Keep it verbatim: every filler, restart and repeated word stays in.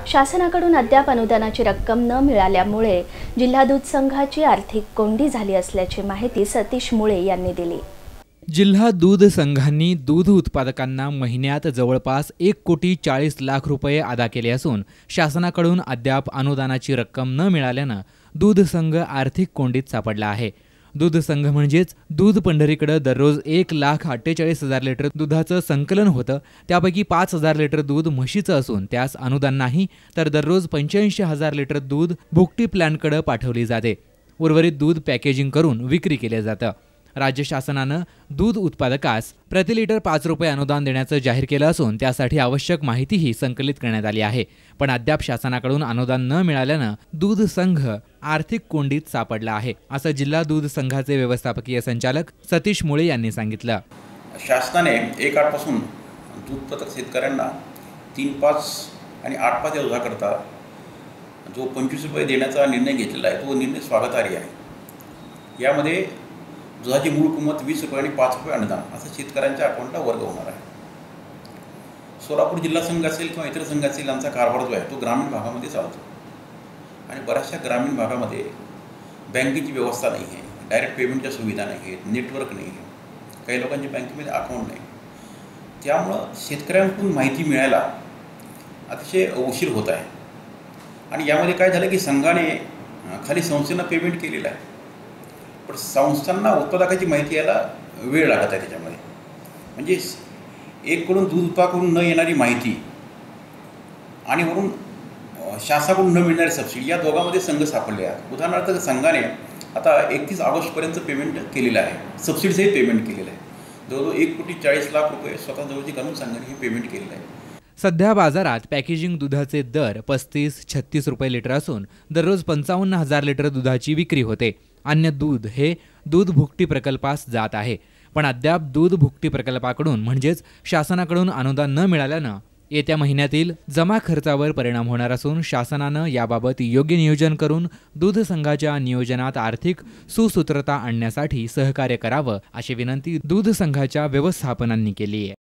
शासनाकडून अद्याप अनुदानाची रक्कम न मिळाल्यामुळे जिल्हा दूध संघाची आर्थिक कोंडी झाली असल्याची माहिती सतीश मुळे यांनी दिली। जिल्हा दूध संघांनी दूध उत्पादकांना महिन्यात जवळपास एक कोटी चाळीस लाख रुपये अदा केले असून शासनाकडून अद्याप अनुदानाची रक्कम न मिळाल्यानं दूध संघ आर्थिक कोंडीत सापडला आहे। दूध संघ म्हणजेच दूध पंढरीकडे दररोज एक लाख अठ्ठेचाळीस हजार लिटर दुधाचं संकलन होतं। त्यापैकी पाच हजार लिटर दूध म्हशीचं असून त्यास अनुदान नाही, तर दररोज पंच्याऐंशी हजार लिटर दूध भुकटी प्लॅनकडे पाठवली जाते। उर्वरित दूध पॅकेजिंग करून विक्री केले जातं। राज्य शासनानं दूध उत्पादकास प्रति लिटर पाच रुपये अनुदान देण्याचं जाहीर केलं असून त्यासाठी आवश्यक माहितीही संकलित करण्यात आली आहे। पण अद्याप शासनाकडून अनुदान न मिळाल्यानं दूध संघ आर्थिक कोंडीत सापडला आहे, असं जिल्हा दूध संघाचे व्यवस्थापकीय संचालक सतीश मुळे यांनी सांगितलं। शासनाने एक आठ पासून दूध उत्पादक शेतकऱ्यांना तीन पाच आणि आठ पाच या दुधाकरता जो पंचवीस रुपये देण्याचा निर्णय घेतलेला आहे तो निर्णय स्वागतार्ह आहे। यामध्ये दुधाची मूळ किंमत वीस रुपये आणि पाच रुपये अनुदान असं शेतकऱ्यांच्या अकाउंटला वर्ग होणार आहे। सोलापूर जिल्हा संघ असेल किंवा इतर संघ असेल यांचा कारभार जो आहे तो ग्रामीण भागामध्ये चालतो आणि बऱ्याचशा ग्रामीण भागामध्ये बँकेची व्यवस्था नाही आहे, डायरेक्ट पेमेंटच्या सुविधा नाही आहेत, नेटवर्क नाही आहे, काही लोकांचे बँकेमध्ये अकाउंट नाही। त्यामुळं शेतकऱ्यांकडून माहिती मिळायला अतिशय उशीर होत आहे आणि यामध्ये काय झालं की संघाने खाली संस्थेनं पेमेंट केलेलं आहे, पण संस्थांना उत्पादकाची माहिती यायला वेळ लागत आहे। त्याच्यामध्ये म्हणजे एककडून दूध उत्पादकाकडून न येणारी माहिती आणि वरून शासनाकडून न मिळणारी सबसिडी या दोघांमध्ये संघ सापडले आहेत। उदाहरणार्थ संघाने आता एकतीस ऑगस्टपर्यंत पेमेंट केलेलं आहे, सबसिडीचंही पेमेंट केलेलं आहे। जवळजवळ एक कोटी चाळीस लाख रुपये स्वतः जवळची घालून संघाने हे पेमेंट केलेलं आहे। सध्या बाजारात पॅकेजिंग दुधाचे दर पस्तीस छत्तीस रुपये लिटर असून दररोज पंचावन्न हजार लिटर दुधाची विक्री होते। अन्य दूध हे दूध भुकटी प्रकल्पास जात आहे, पण अद्याप दूध भुकटी प्रकल्पाकडून म्हणजेच शासनाकडून अनुदान न मिळाल्यानं येत्या महिन्यातील जमा खर्चावर परिणाम होणार असून शासनानं याबाबत योग्य नियोजन करून दूध संघाच्या नियोजनात आर्थिक सुसूत्रता आणण्यासाठी सहकार्य करावं अशी विनंती दूध संघाच्या व्यवस्थापनांनी केली आहे।